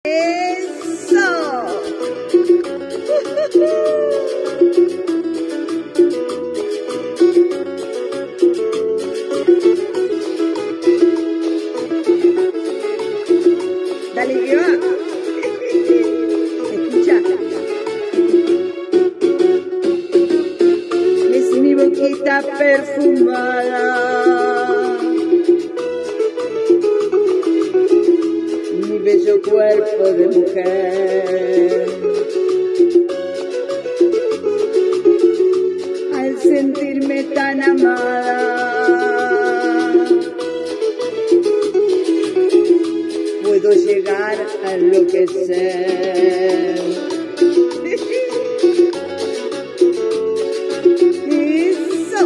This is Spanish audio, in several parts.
¡Eso! Dale, que va. Escucha. Es mi boquita perfumada, mi bello cuerpo de mujer. Al sentirme tan amada, puedo llegar a enloquecer. Eso.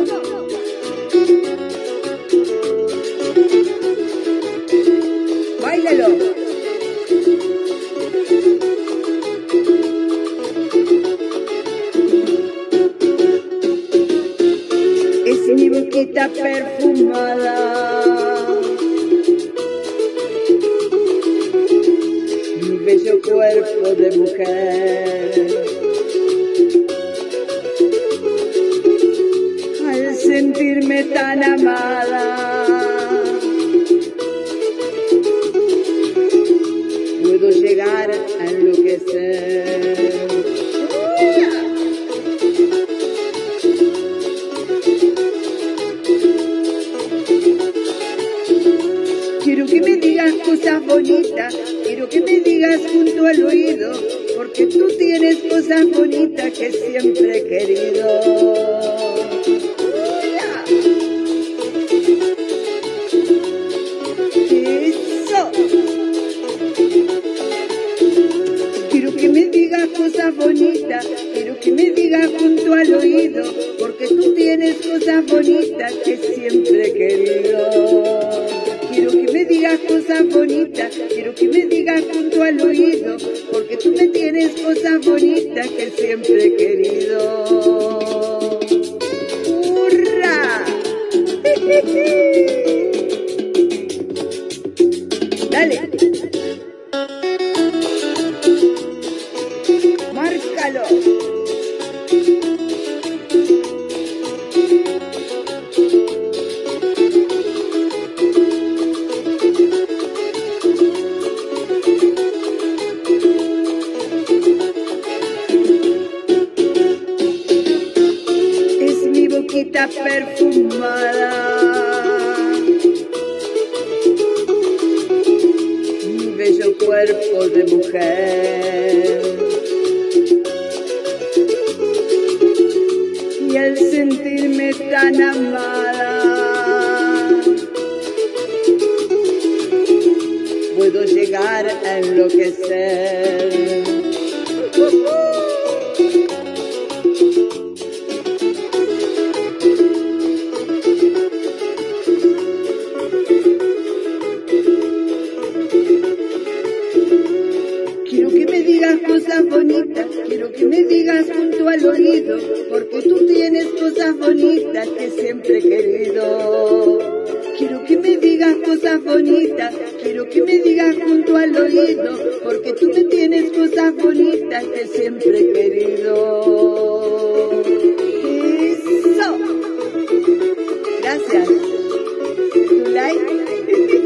Báilalo. Es mi boquita perfumada, mi bello cuerpo de mujer. Al sentirme tan amada, puedo llegar a enloquecer. Quiero que me digas cosas bonitas, quiero que me digas junto al oído, porque tú tienes cosas bonitas que siempre he querido. Eso. Quiero que me digas cosas bonitas, quiero que me digas junto al oído, porque tú tienes cosas bonitas que siempre he querido. Quiero que me digas cosas bonitas, quiero que me digas junto al oído, porque tú me tienes cosas bonitas que siempre he querido. ¡Hurra! Dale. Márcalo. Boquita perfumada, mi bello cuerpo de mujer. Y al sentirme tan amada, puedo llegar a enloquecer. Quiero que me digas cosas bonitas, quiero que me digas junto al oído, porque tú tienes cosas bonitas que siempre he querido. Quiero que me digas cosas bonitas, quiero que me digas junto al oído, porque tú me tienes cosas bonitas que siempre he querido. Eso. Gracias. ¿Tu like?